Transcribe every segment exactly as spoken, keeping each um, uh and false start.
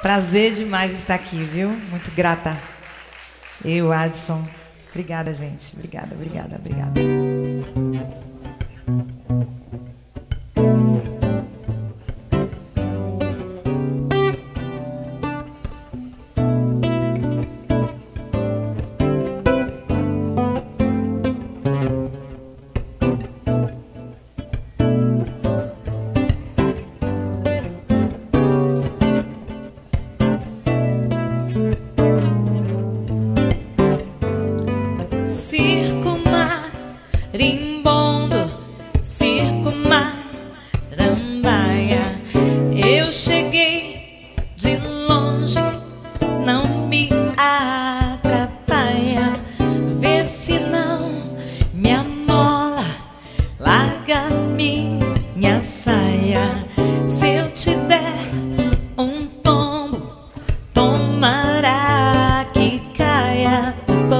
Prazer demais estar aqui, viu? Muito grata. Eu, Adson. Obrigada, gente. Obrigada, obrigada, obrigada. Circo marimbondo, circo marambaia. Eu cheguei de longe, não me atrapalha. Vê se não me amola, larga minha saia. Se eu te der um tombo, tomara que caia.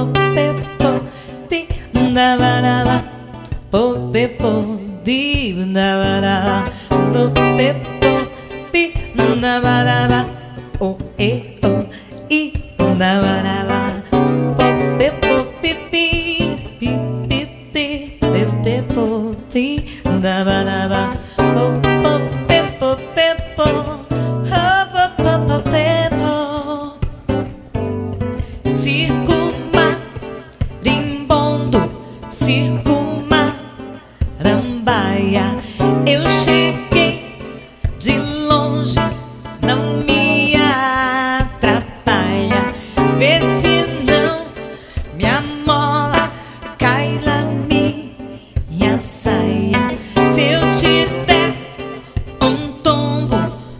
Da ba da ba, po pe po bi da ba da, do pe po bi da ba da ba, o e o i da ba da ba, po pe po pi pi pi pi pi pe pe po pi da ba da ba, po po pe po pe po, ho po po po pe po. Circo marimbondo, circo marambaia. Eu cheguei de longe, não me atrapalha. Vê se não me amola, cai lá minha saia. Se eu te der um tombo,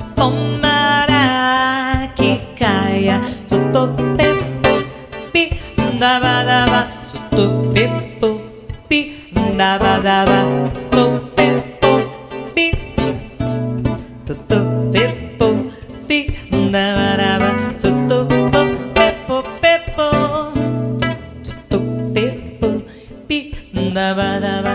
tomara que caia. Soto pepo pi da ba da ba, soto pepo pi da ba da ba, po pepo pi, soto pepo pi da ba da ba, soto pepo pepo, soto pepo pi da ba da ba.